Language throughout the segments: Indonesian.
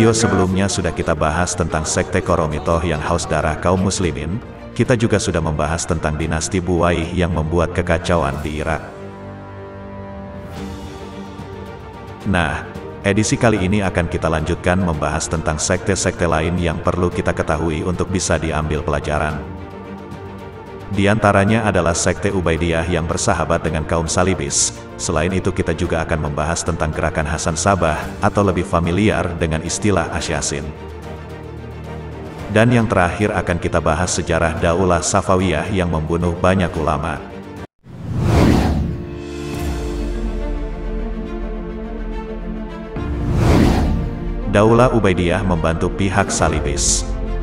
video sebelumnya sudah kita bahas tentang sekte Koromitoh yang haus darah kaum muslimin. Kita juga sudah membahas tentang dinasti Buwaih yang membuat kekacauan di Irak. Nah, edisi kali ini akan kita lanjutkan membahas tentang sekte-sekte lain yang perlu kita ketahui untuk bisa diambil pelajaran. Di antaranya adalah sekte Ubaidiyah yang bersahabat dengan kaum Salibis. Selain itu kita juga akan membahas tentang gerakan Hasan Sabah, atau lebih familiar dengan istilah Asyasin. Dan yang terakhir akan kita bahas sejarah Daulah Safawiyah yang membunuh banyak ulama. Daulah Ubaidiyah membantu pihak Salibis.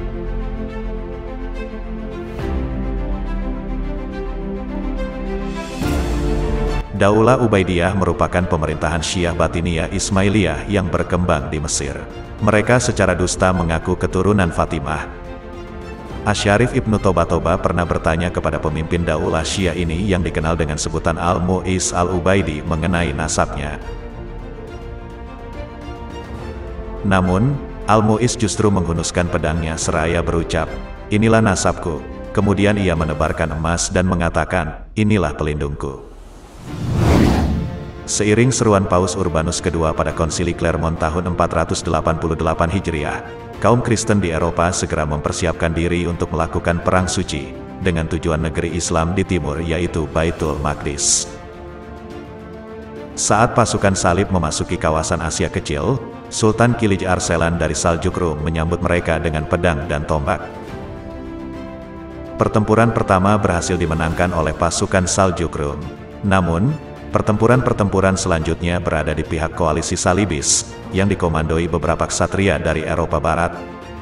Daulah Ubaidiyah merupakan pemerintahan Syiah Batiniyah Ismailiyah yang berkembang di Mesir. Mereka secara dusta mengaku keturunan Fatimah. Asyarif Ibnu Tobatoba pernah bertanya kepada pemimpin Daulah Syiah ini yang dikenal dengan sebutan Al-Mu'is Al-Ubaidi mengenai nasabnya. Namun, Al-Mu'is justru menghunuskan pedangnya seraya berucap, "Inilah nasabku." Kemudian ia menebarkan emas dan mengatakan, "Inilah pelindungku." Seiring seruan Paus Urbanus II pada Konsili Clermont tahun 488 Hijriah, kaum Kristen di Eropa segera mempersiapkan diri untuk melakukan perang suci, dengan tujuan negeri Islam di timur yaitu Baitul Maqdis. Saat pasukan salib memasuki kawasan Asia Kecil, Sultan Kilij Arslan dari Saljuk Rum menyambut mereka dengan pedang dan tombak. Pertempuran pertama berhasil dimenangkan oleh pasukan Saljuk Rum. Namun, pertempuran selanjutnya berada di pihak koalisi Salibis, yang dikomandoi beberapa ksatria dari Eropa Barat.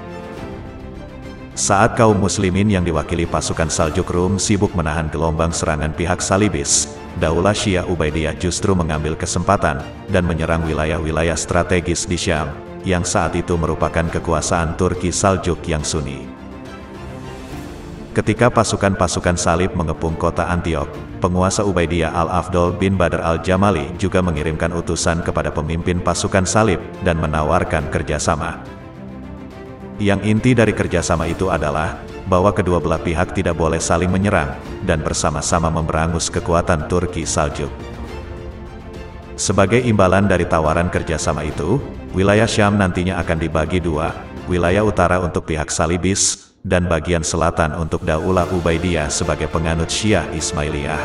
Saat kaum muslimin yang diwakili pasukan Saljuk Rum sibuk menahan gelombang serangan pihak Salibis, Daulah Syiah Ubaidiyah justru mengambil kesempatan, dan menyerang wilayah-wilayah strategis di Syam, yang saat itu merupakan kekuasaan Turki Saljuk yang Sunni. Ketika pasukan-pasukan salib mengepung kota Antiok, penguasa Ubaidiyah Al-Afdol bin Badr Al-Jamali juga mengirimkan utusan kepada pemimpin pasukan salib dan menawarkan kerjasama. Yang inti dari kerjasama itu adalah bahwa kedua belah pihak tidak boleh saling menyerang dan bersama-sama memberangus kekuatan Turki Saljuk. Sebagai imbalan dari tawaran kerjasama itu, wilayah Syam nantinya akan dibagi dua, wilayah utara untuk pihak Salibis, dan bagian selatan untuk Daulah Ubaidiyah sebagai penganut Syiah Ismailiyah.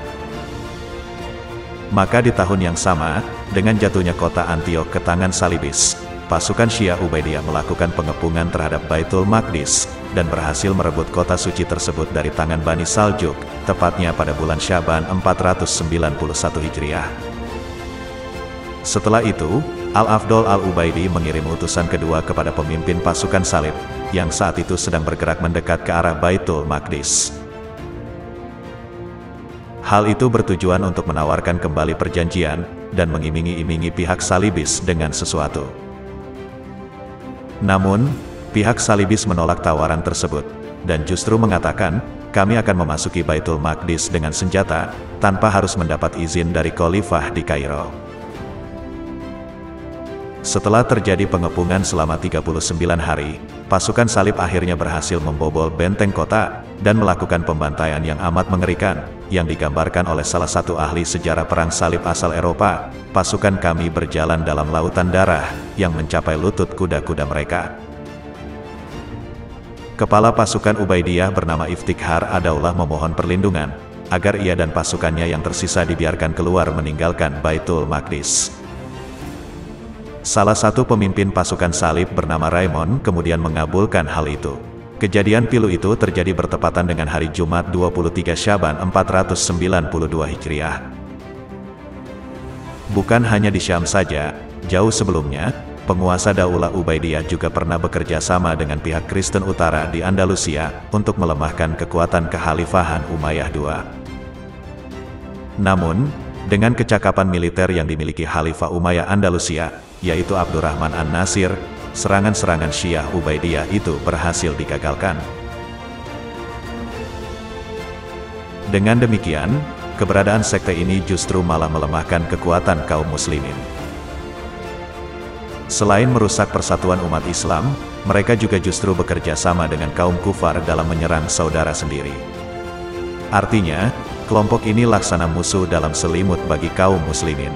Maka di tahun yang sama, dengan jatuhnya kota Antiok ke tangan Salibis, pasukan Syiah Ubaidiyah melakukan pengepungan terhadap Baitul Maqdis, dan berhasil merebut kota suci tersebut dari tangan Bani Saljuk, tepatnya pada bulan Syaban 491 Hijriah. Setelah itu, Al-Afdol Al-Ubaidi mengirim utusan kedua kepada pemimpin pasukan salib, yang saat itu sedang bergerak mendekat ke arah Baitul Maqdis. Hal itu bertujuan untuk menawarkan kembali perjanjian, dan mengiming-imingi pihak Salibis dengan sesuatu. Namun, pihak Salibis menolak tawaran tersebut, dan justru mengatakan, "Kami akan memasuki Baitul Maqdis dengan senjata, tanpa harus mendapat izin dari Khalifah di Kairo." Setelah terjadi pengepungan selama 39 hari, pasukan salib akhirnya berhasil membobol benteng kota, dan melakukan pembantaian yang amat mengerikan, yang digambarkan oleh salah satu ahli sejarah perang salib asal Eropa. "Pasukan kami berjalan dalam lautan darah, yang mencapai lutut kuda-kuda mereka." Kepala pasukan Ubaidiyah bernama Iftikhar Ad-Daulah memohon perlindungan, agar ia dan pasukannya yang tersisa dibiarkan keluar meninggalkan Baitul Maqdis. Salah satu pemimpin pasukan salib bernama Raymond kemudian mengabulkan hal itu. Kejadian pilu itu terjadi bertepatan dengan hari Jumat 23 Syaban 492 Hijriah. Bukan hanya di Syam saja, jauh sebelumnya, penguasa Daulah Ubaidiyah juga pernah bekerja sama dengan pihak Kristen Utara di Andalusia, untuk melemahkan kekuatan kekhalifahan Umayyah II. Namun, dengan kecakapan militer yang dimiliki Khalifah Umayyah Andalusia, yaitu Abdurrahman An-Nasir, serangan-serangan Syiah Ubaidiyah itu berhasil digagalkan. Dengan demikian, keberadaan sekte ini justru malah melemahkan kekuatan kaum muslimin. Selain merusak persatuan umat Islam, mereka juga justru bekerja sama dengan kaum kufar dalam menyerang saudara sendiri. Artinya, kelompok ini laksana musuh dalam selimut bagi kaum muslimin.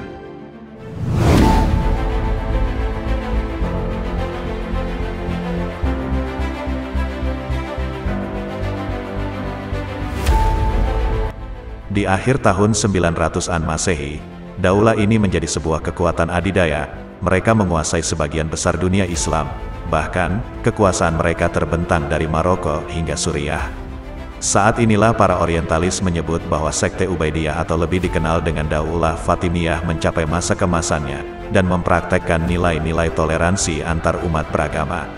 Di akhir tahun 900-an Masehi, daulah ini menjadi sebuah kekuatan adidaya. Mereka menguasai sebagian besar dunia Islam, bahkan kekuasaan mereka terbentang dari Maroko hingga Suriah. Saat inilah para orientalis menyebut bahwa sekte Ubaidiyah atau lebih dikenal dengan Daulah Fatimiyah mencapai masa kemasannya dan mempraktekkan nilai-nilai toleransi antar umat beragama.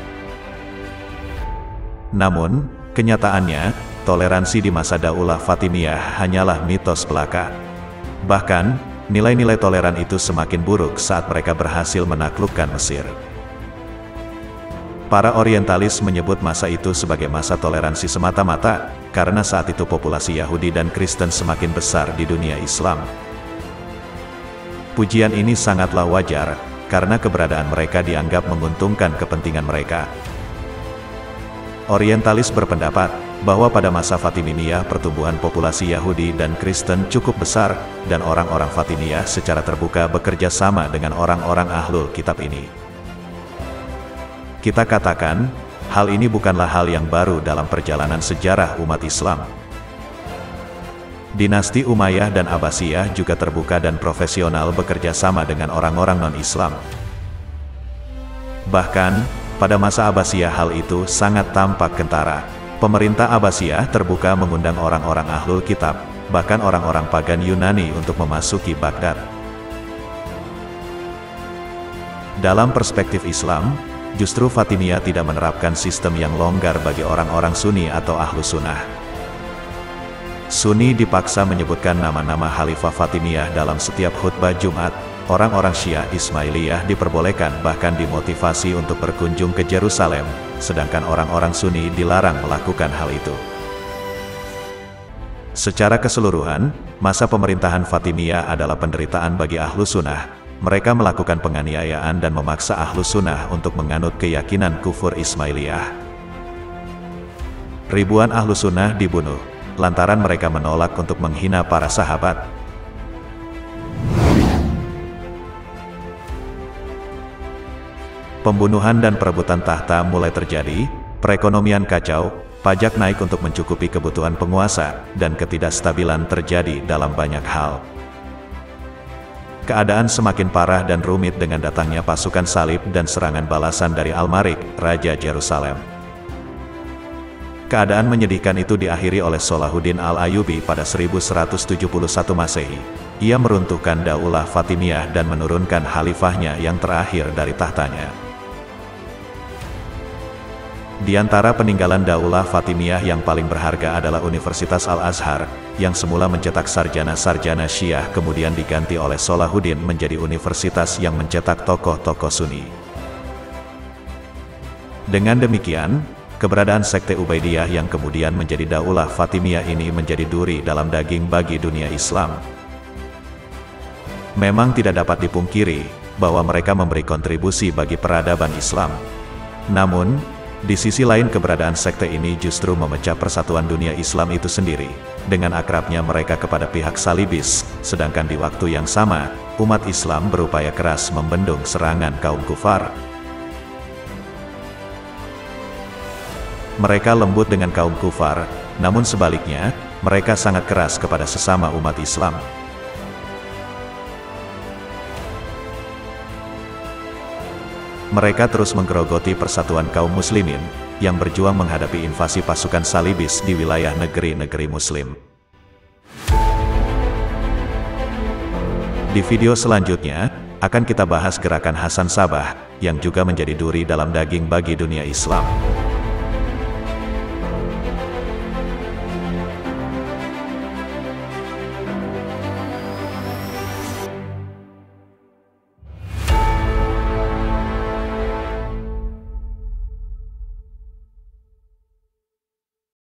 Namun, kenyataannya, toleransi di masa Daulah Fatimiyah hanyalah mitos belaka. Bahkan, nilai-nilai toleran itu semakin buruk saat mereka berhasil menaklukkan Mesir. Para orientalis menyebut masa itu sebagai masa toleransi semata-mata, karena saat itu populasi Yahudi dan Kristen semakin besar di dunia Islam. Pujian ini sangatlah wajar, karena keberadaan mereka dianggap menguntungkan kepentingan mereka. Orientalis berpendapat bahwa pada masa Fatimiyah pertumbuhan populasi Yahudi dan Kristen cukup besar, dan orang-orang Fatimiyah secara terbuka bekerja sama dengan orang-orang Ahlul Kitab ini. Kita katakan, hal ini bukanlah hal yang baru dalam perjalanan sejarah umat Islam. Dinasti Umayyah dan Abbasiyah juga terbuka dan profesional bekerja sama dengan orang-orang non-Islam. Bahkan, pada masa Abbasiyah hal itu sangat tampak kentara. Pemerintah Abbasiyah terbuka mengundang orang-orang Ahlul Kitab, bahkan orang-orang pagan Yunani untuk memasuki Baghdad. Dalam perspektif Islam, justru Fatimiyah tidak menerapkan sistem yang longgar bagi orang-orang Sunni atau Ahlus Sunnah. Sunni dipaksa menyebutkan nama-nama Khalifah Fatimiyah dalam setiap khutbah Jumat. Orang-orang Syiah Ismailiyah diperbolehkan bahkan dimotivasi untuk berkunjung ke Yerusalem, sedangkan orang-orang Sunni dilarang melakukan hal itu. Secara keseluruhan, masa pemerintahan Fatimiyah adalah penderitaan bagi Ahlus Sunnah. Mereka melakukan penganiayaan dan memaksa Ahlus Sunnah untuk menganut keyakinan kufur Ismailiyah. Ribuan Ahlus Sunnah dibunuh, lantaran mereka menolak untuk menghina para sahabat. Pembunuhan dan perebutan tahta mulai terjadi, perekonomian kacau, pajak naik untuk mencukupi kebutuhan penguasa, dan ketidakstabilan terjadi dalam banyak hal. Keadaan semakin parah dan rumit dengan datangnya pasukan salib dan serangan balasan dari Al-Malik, Raja Yerusalem. Keadaan menyedihkan itu diakhiri oleh Salahuddin Al-Ayyubi pada 1171 Masehi. Ia meruntuhkan Daulah Fatimiyah dan menurunkan khalifahnya yang terakhir dari tahtanya. Di antara peninggalan Daulah Fatimiyah yang paling berharga adalah Universitas Al-Azhar, yang semula mencetak sarjana-sarjana Syiah kemudian diganti oleh Salahuddin menjadi universitas yang mencetak tokoh-tokoh Sunni. Dengan demikian, keberadaan sekte Ubaidiyah yang kemudian menjadi Daulah Fatimiyah ini menjadi duri dalam daging bagi dunia Islam. Memang tidak dapat dipungkiri bahwa mereka memberi kontribusi bagi peradaban Islam. Namun, di sisi lain keberadaan sekte ini justru memecah persatuan dunia Islam itu sendiri, dengan akrabnya mereka kepada pihak salibis, sedangkan di waktu yang sama, umat Islam berupaya keras membendung serangan kaum kufar. Mereka lembut dengan kaum kufar, namun sebaliknya, mereka sangat keras kepada sesama umat Islam. Mereka terus menggerogoti persatuan kaum muslimin, yang berjuang menghadapi invasi pasukan salibis di wilayah negeri-negeri muslim. Di video selanjutnya, akan kita bahas gerakan Hasan Sabbah, yang juga menjadi duri dalam daging bagi dunia Islam.